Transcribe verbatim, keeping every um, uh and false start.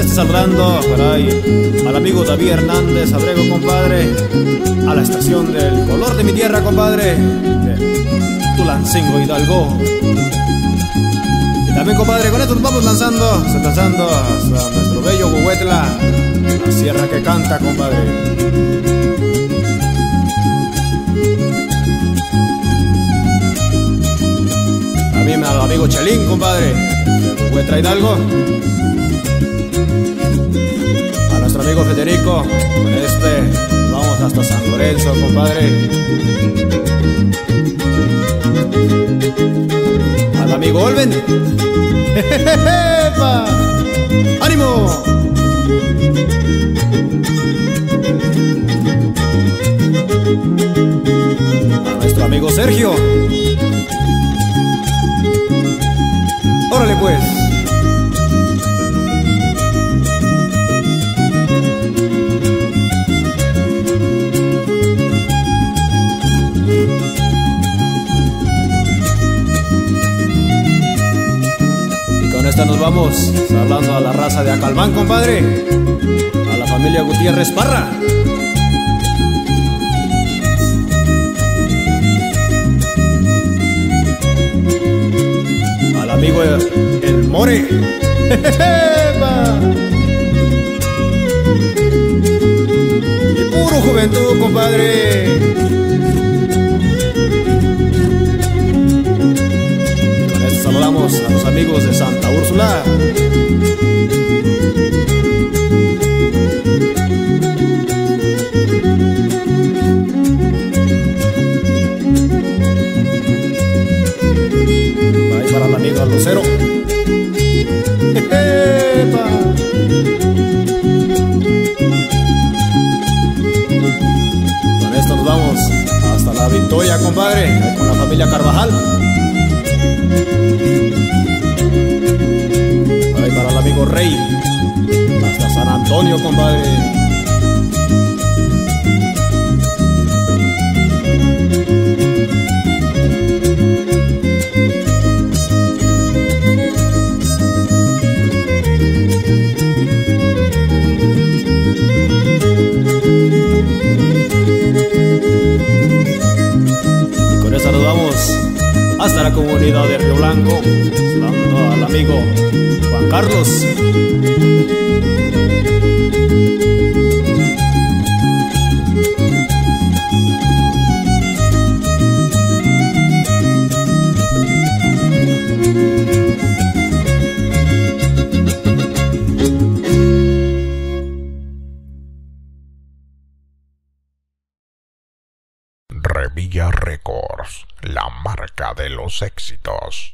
este saludando caray, al amigo David Hernández Abrego, compadre, a la estación del color de mi tierra, compadre, de Tulancingo, Hidalgo. Y también, compadre, con esto nos vamos lanzando, lanzando hasta nuestro bello Huehuetla, la sierra que canta, compadre. También al amigo Chelín, compadre, de Huehuetla, Hidalgo. A nuestro amigo Federico, con este vamos hasta San Lorenzo, compadre. Al amigo Olven. ¡Jejejepa! ¡Ánimo! A nuestro amigo Sergio. ¡Órale pues! Y con esta nos vamos hablando a la raza de Acalmán, compadre, a la familia Gutiérrez Parra. Amigo el More. Y puro juventud, compadre. Con esto saludamos a los amigos de Santa Úrsula. Para el amigo Lucero. ¡Epa! Con esto nos vamos hasta la Victoria, compadre, con la familia Carvajal. Ahí para el amigo Rey, hasta San Antonio, compadre. Hasta la comunidad de Río Blanco, saludando al amigo Juan Carlos. Revilla Records, la marca de los éxitos.